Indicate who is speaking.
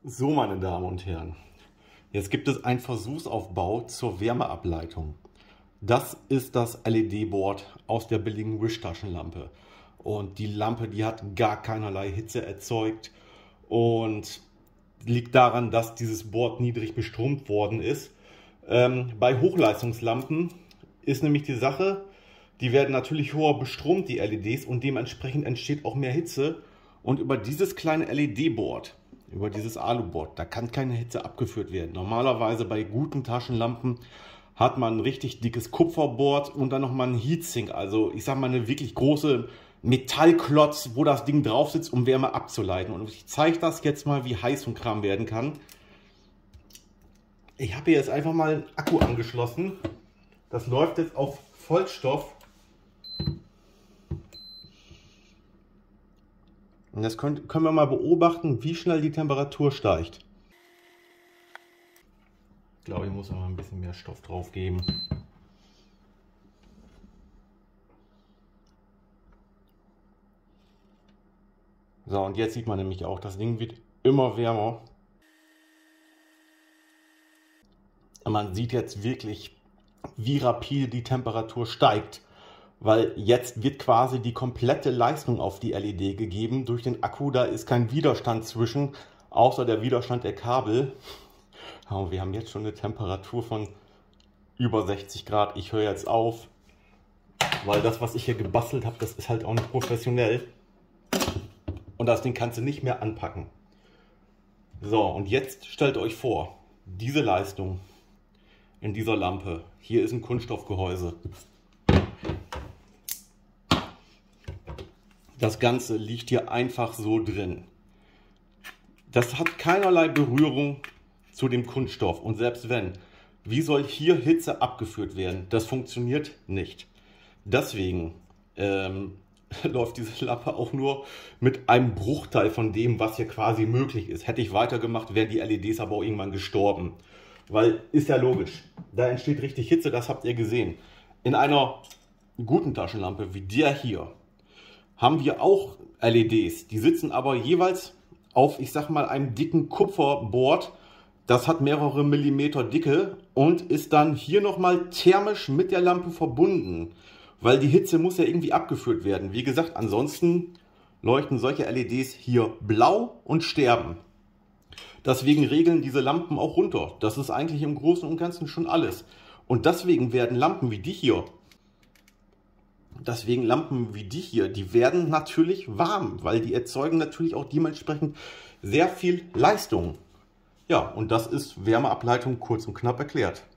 Speaker 1: So, meine Damen und Herren, jetzt gibt es einen Versuchsaufbau zur Wärmeableitung. Das ist das LED-Board aus der billigen Wish-Taschenlampe. Und die Lampe, die hat gar keinerlei Hitze erzeugt und liegt daran, dass dieses Board niedrig bestromt worden ist. Bei Hochleistungslampen ist nämlich die Sache, die werden natürlich höher bestromt, die LEDs, und dementsprechend entsteht auch mehr Hitze. Und über dieses kleine LED-Board, über dieses Aluboard, da kann keine Hitze abgeführt werden. Normalerweise bei guten Taschenlampen hat man ein richtig dickes Kupferboard und dann nochmal ein Heatsink, also ich sag mal eine wirklich große Metallklotz, wo das Ding drauf sitzt, um Wärme abzuleiten. Und ich zeige das jetzt mal, wie heiß so ein Kram werden kann. Ich habe hier jetzt einfach mal einen Akku angeschlossen. Das läuft jetzt auf Vollstoff. Und jetzt können wir mal beobachten, wie schnell die Temperatur steigt. Ich glaube, ich muss noch mal ein bisschen mehr Stoff drauf geben. So, und jetzt sieht man nämlich auch, das Ding wird immer wärmer. Und man sieht jetzt wirklich, wie rapide die Temperatur steigt. Weil jetzt wird quasi die komplette Leistung auf die LED gegeben. Durch den Akku, da ist kein Widerstand zwischen, außer der Widerstand der Kabel. Und wir haben jetzt schon eine Temperatur von über 60 Grad. Ich höre jetzt auf, weil das, was ich hier gebastelt habe, das ist halt auch nicht professionell. Und das Ding kannst du nicht mehr anpacken. So, und jetzt stellt euch vor, diese Leistung in dieser Lampe. Hier ist ein Kunststoffgehäuse. Das Ganze liegt hier einfach so drin. Das hat keinerlei Berührung zu dem Kunststoff. Und selbst wenn, wie soll hier Hitze abgeführt werden? Das funktioniert nicht. Deswegen läuft diese Lampe auch nur mit einem Bruchteil von dem, was hier quasi möglich ist. Hätte ich weitergemacht, wären die LEDs aber auch irgendwann gestorben. Weil, ist ja logisch, da entsteht richtig Hitze, das habt ihr gesehen. In einer guten Taschenlampe wie der hier haben wir auch LEDs. Die sitzen aber jeweils auf, ich sag mal, einem dicken Kupferboard. Das hat mehrere Millimeter Dicke und ist dann hier nochmal thermisch mit der Lampe verbunden. Weil die Hitze muss ja irgendwie abgeführt werden. Wie gesagt, ansonsten leuchten solche LEDs hier blau und sterben. Deswegen regeln diese Lampen auch runter. Das ist eigentlich im Großen und Ganzen schon alles. Und deswegen werden Lampen wie die hier, die werden natürlich warm, weil die erzeugen natürlich auch dementsprechend sehr viel Leistung. Ja, und das ist Wärmeableitung kurz und knapp erklärt.